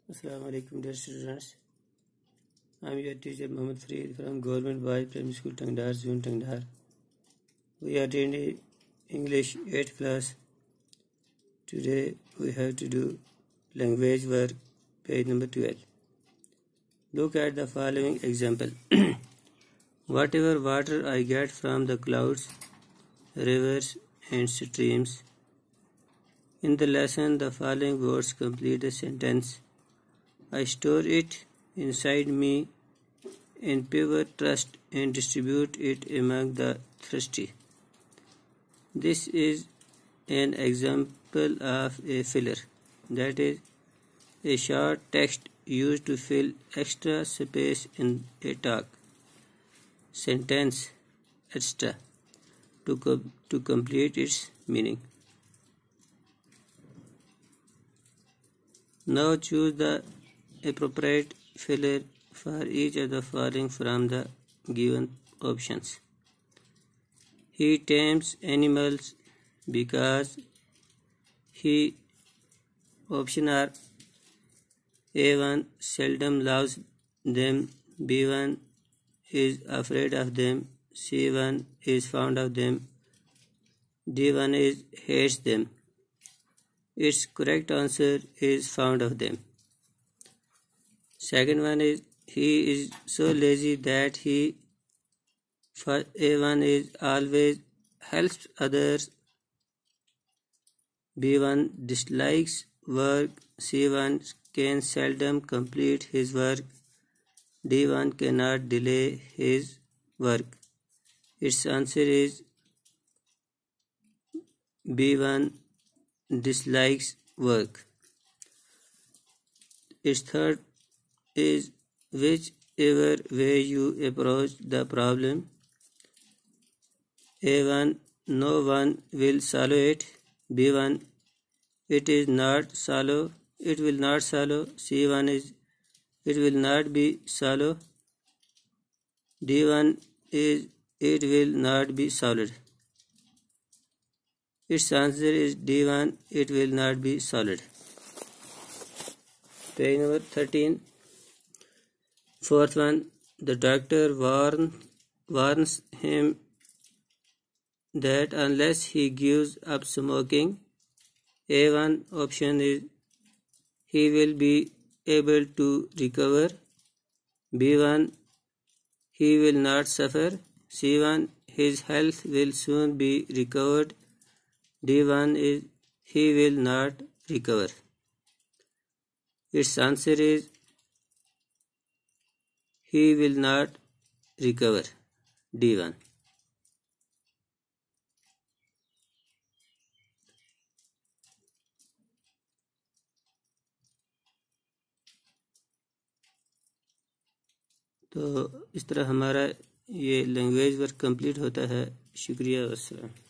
Assalamu alaikum dear students. I am your teacher Muhammad Fareed from Government Boys Primary School Tangdar, Zone Tangdar. We are in English 8th class. Today we have to do language work, page number 12. Look at the following example. Whatever water I get from the clouds, rivers and streams. In the lesson, the following words complete the sentence. I store it inside me in pure trust and distribute it among the thirsty. This is an example of a filler, that is, a short text used to fill extra space in a talk, sentence, etc. to complete its meaning. Now choose the appropriate filler for each of the following from the given options. He tames animals because he, option R, A1 seldom loves them, B1 is afraid of them, C1 is fond of them, D1 is hates them. Its correct answer is fond of them. Second one is he is so lazy that he, for A1 is always helps others, B1 dislikes work, C1 can seldom complete his work, D1 cannot delay his work. Its answer is B1 dislikes work. Its third is whichever way you approach the problem, A1 no one will solve it, B1 it will not solve, C1 is it will not be solved, D1 is it will not be solved. Its answer is D1 it will not be solved. Page number 13. Fourth one, the doctor warns him that unless he gives up smoking, A1 option is he will be able to recover, B1 he will not suffer, C1 his health will soon be recovered, D1 is he will not recover. Its answer is he will not recover, D1. तो इस तरह हमारा ये language work complete होता है। शुक्रिया वस्सलाम।